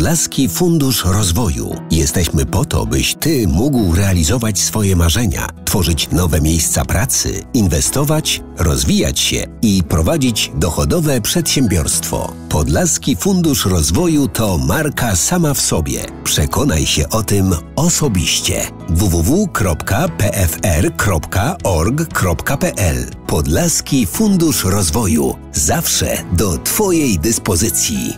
Podlaski Fundusz Rozwoju. Jesteśmy po to, byś Ty mógł realizować swoje marzenia, tworzyć nowe miejsca pracy, inwestować, rozwijać się i prowadzić dochodowe przedsiębiorstwo. Podlaski Fundusz Rozwoju to marka sama w sobie. Przekonaj się o tym osobiście. www.pfr.org.pl Podlaski Fundusz Rozwoju. Zawsze do Twojej dyspozycji.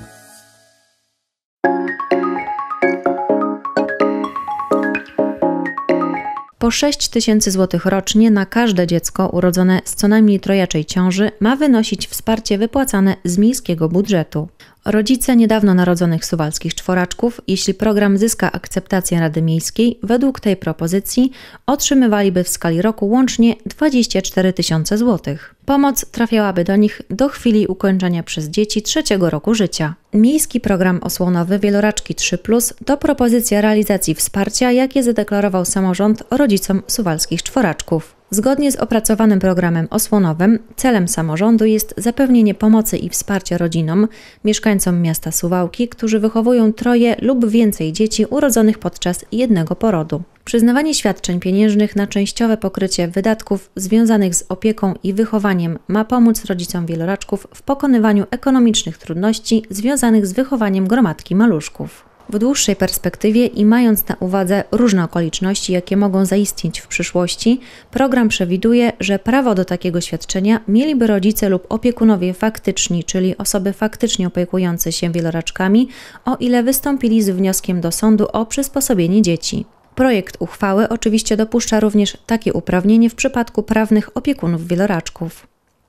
Po 6 000 złotych rocznie na każde dziecko urodzone z co najmniej trojaczej ciąży ma wynosić wsparcie wypłacane z miejskiego budżetu. Rodzice niedawno narodzonych suwalskich czworaczków, jeśli program zyska akceptację Rady Miejskiej, według tej propozycji otrzymywaliby w skali roku łącznie 24 000 złotych. Pomoc trafiałaby do nich do chwili ukończenia przez dzieci 3. roku życia. Miejski program osłonowy Wieloraczki 3+ to propozycja realizacji wsparcia, jakie zadeklarował samorząd rodzicom suwalskich czworaczków. Zgodnie z opracowanym programem osłonowym celem samorządu jest zapewnienie pomocy i wsparcia rodzinom, mieszkańcom miasta Suwałki, którzy wychowują 3 lub więcej dzieci urodzonych podczas jednego porodu. Przyznawanie świadczeń pieniężnych na częściowe pokrycie wydatków związanych z opieką i wychowaniem ma pomóc rodzicom wieloraczków w pokonywaniu ekonomicznych trudności związanych z wychowaniem gromadki maluszków. W dłuższej perspektywie i mając na uwadze różne okoliczności, jakie mogą zaistnieć w przyszłości, program przewiduje, że prawo do takiego świadczenia mieliby rodzice lub opiekunowie faktyczni, czyli osoby faktycznie opiekujące się wieloraczkami, o ile wystąpili z wnioskiem do sądu o przysposobienie dzieci. Projekt uchwały oczywiście dopuszcza również takie uprawnienie w przypadku prawnych opiekunów wieloraczków.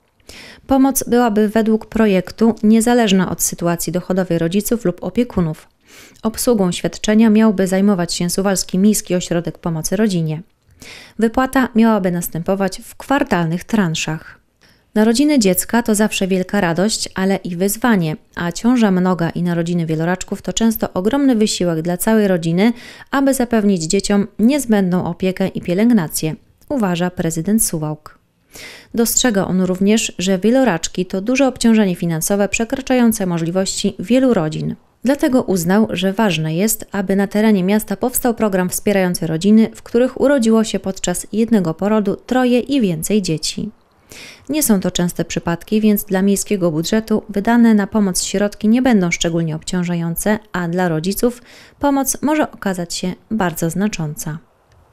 Pomoc byłaby według projektu niezależna od sytuacji dochodowej rodziców lub opiekunów. Obsługą świadczenia miałby zajmować się Suwalski Miejski Ośrodek Pomocy Rodzinie. Wypłata miałaby następować w kwartalnych transzach. Narodziny dziecka to zawsze wielka radość, ale i wyzwanie, a ciąża mnoga i narodziny wieloraczków to często ogromny wysiłek dla całej rodziny, aby zapewnić dzieciom niezbędną opiekę i pielęgnację, uważa prezydent Suwałk. Dostrzega on również, że wieloraczki to duże obciążenie finansowe przekraczające możliwości wielu rodzin. Dlatego uznał, że ważne jest, aby na terenie miasta powstał program wspierający rodziny, w których urodziło się podczas jednego porodu 3 i więcej dzieci. Nie są to częste przypadki, więc dla miejskiego budżetu wydane na pomoc środki nie będą szczególnie obciążające, a dla rodziców pomoc może okazać się bardzo znacząca.